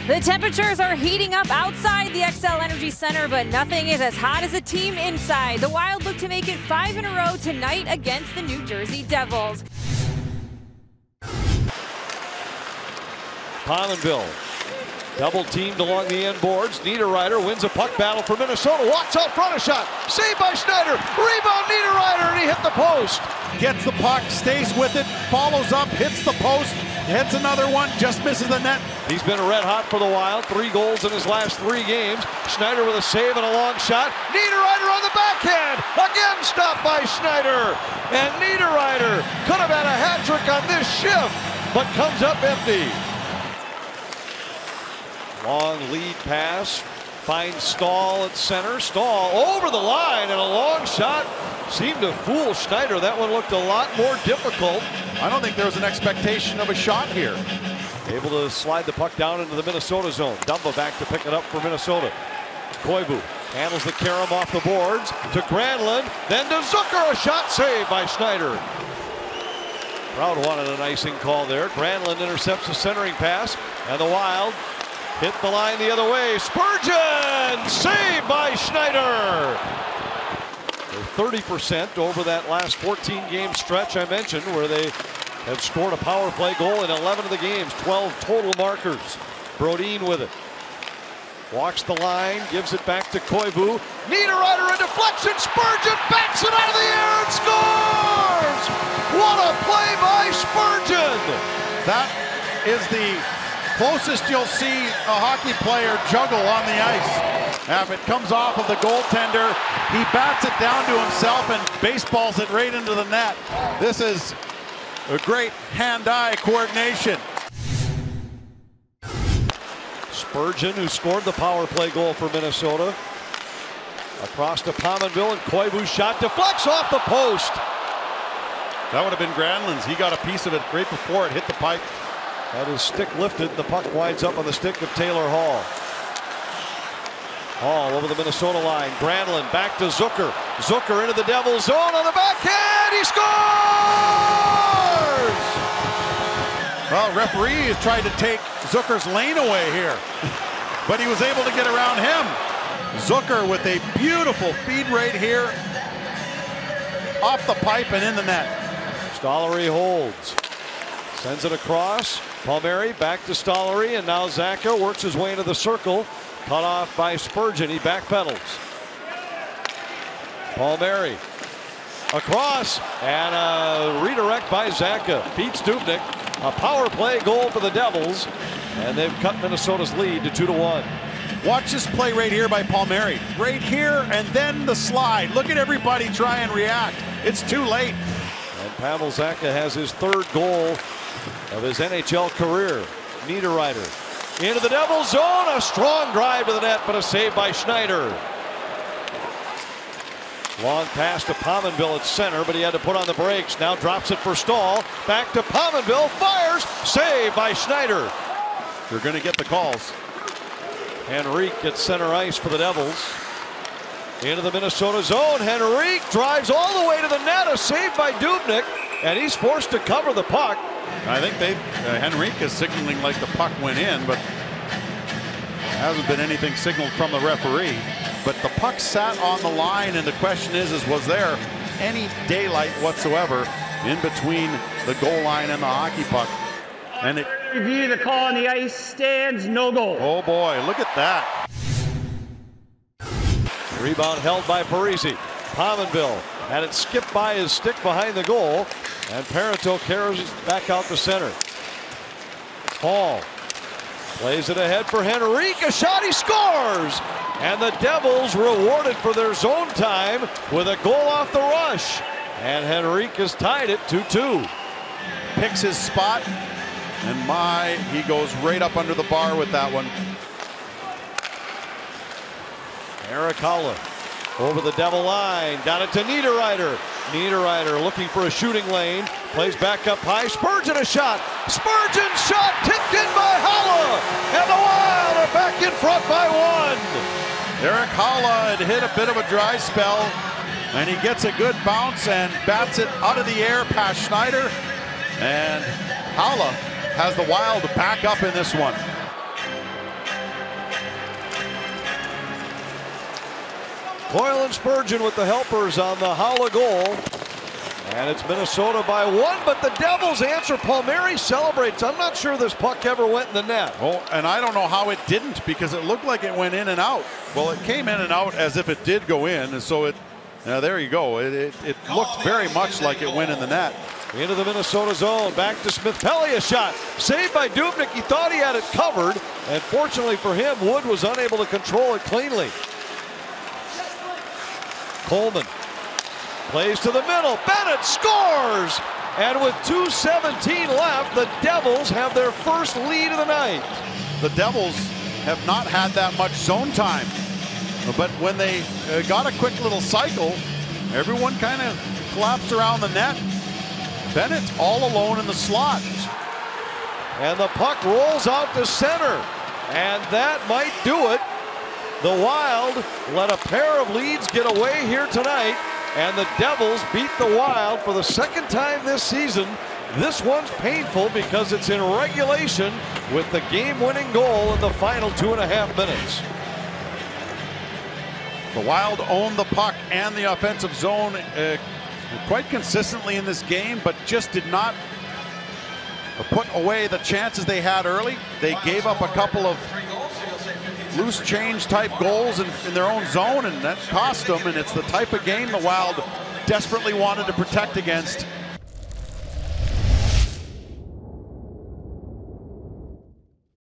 The temperatures are heating up outside the Xcel Energy Center, but nothing is as hot as the team inside. The Wild look to make it 5 in a row tonight against the New Jersey Devils. Pominville double teamed along the end boards. Niederreiter wins a puck battle for Minnesota. Walks out front, a shot. Saved by Schneider. Rebound Niederreiter, and he hit the post. Gets the puck, stays with it, follows up, hits the post, hits another one, just misses the net. He's been red hot for the Wild. 3 goals in his last 3 games. Schneider with a save and a long shot. Niederreiter on the backhand. Again stopped by Schneider. And Niederreiter could have had a hat trick on this shift, but comes up empty. Long lead pass, finds Stahl at center. Stahl over the line, and a long shot seemed to fool Schneider. That one looked a lot more difficult. I don't think there was an expectation of a shot here. Able to slide the puck down into the Minnesota zone. Dumba back to pick it up for Minnesota. Koivu handles the carom off the boards to Granlund, then to Zucker. A shot saved by Schneider. Proud wanted an icing call there. Granlund intercepts the centering pass, and the Wild hit the line the other way. Spurgeon saved by Schneider. They're 30% over that last 14-game stretch I mentioned, where they have scored a power play goal in 11 of the games. 12 total markers. Brodin with it. Walks the line, gives it back to Koivu. Niederreiter, a deflection. Spurgeon backs it out of the air and scores! What a play by Spurgeon! That is the closest you'll see a hockey player juggle on the ice. If it comes off of the goaltender, he bats it down to himself and baseballs it right into the net. This is a great hand-eye coordination. Spurgeon, who scored the power play goal for Minnesota. Across to Pominville, and Koivu's shot deflects off the post. That would have been Granlund's. He got a piece of it right before it hit the pipe. Had his stick lifted. The puck winds up on the stick of Taylor Hall. Hall over the Minnesota line. Granlund back to Zucker. Zucker into the Devils zone on the backhand. He scores! Well, referee has tried to take Zucker's lane away here, but he was able to get around him. Zucker with a beautiful feed right here, off the pipe and in the net. Stollery holds. Sends it across. Palmieri back to Stollery, and now Zacha works his way into the circle. Cut off by Spurgeon. He backpedals. Palmieri across, and a redirect by Zacha. Beats Dubnyk. A power play goal for the Devils, and they've cut Minnesota's lead to 2-1. Watch this play right here by Palmieri. Right here, and then the slide. Look at everybody try and react. It's too late. And Pavel Zacha has his 3rd goal of his NHL career. Niederreiter into the Devils zone. A strong drive to the net, but a save by Schneider. Long pass to Pominville at center, but he had to put on the brakes. Now drops it for Stahl. Back to Pominville. Fires. Save by Schneider. You're going to get the calls. Henrique at center ice for the Devils. Into the Minnesota zone. Henrique drives all the way to the net. A save by Dubnyk, and he's forced to cover the puck. I think Henrique is signaling like the puck went in, but there hasn't been anything signaled from the referee. But the puck sat on the line, and the question is was there any daylight whatsoever in between the goal line and the hockey puck? And it review the call on the ice. Stands, no goal. Oh boy, look at that. Rebound held by Parise. Pominville had it skipped by his stick behind the goal, and Parenteau carries it back out to center. Hall plays it ahead for Henrique. A shot, he scores! And the Devils rewarded for their zone time with a goal off the rush. And Henrique has tied it 2-2. Picks his spot, and he goes right up under the bar with that one. Erik Haula over the Devil line, down it to Niederreiter. Niederreiter looking for a shooting lane, plays back up high. Spurgeon a shot. Spurgeon shot tipped in by Haula, and the Wild are back in front by 1. Erik Haula had hit a bit of a dry spell, and he gets a good bounce and bats it out of the air past Schneider, and Haula has the Wild back up in this one. Coyle and Spurgeon with the helpers on the Haula goal. And it's Minnesota by 1, but the Devils answer. Palmieri celebrates. I'm not sure this puck ever went in the net. Oh, and I don't know how it didn't, because it looked like it went in and out. Well, it came in and out as if it did go in, and so it, there you go. It looked very much like it went in the net. Into the Minnesota zone, back to Smith. Pelly, a shot. Saved by Dubnyk. He thought he had it covered, and fortunately for him, Wood was unable to control it cleanly. Coleman plays to the middle. Bennett scores! And with 2:17 left, the Devils have their first lead of the night. The Devils have not had that much zone time, but when they got a quick little cycle, everyone kind of collapsed around the net. Bennett all alone in the slot. And the puck rolls out to center. And that might do it. The Wild let a pair of leads get away here tonight. And the Devils beat the Wild for the second time this season. This one's painful because it's in regulation with the game-winning goal in the final 2.5 minutes. The Wild owned the puck and the offensive zone quite consistently in this game, but just did not put away the chances they had early. They gave up a couple of loose change type goals in their own zone, and that cost them. And it's the type of game the Wild desperately wanted to protect against.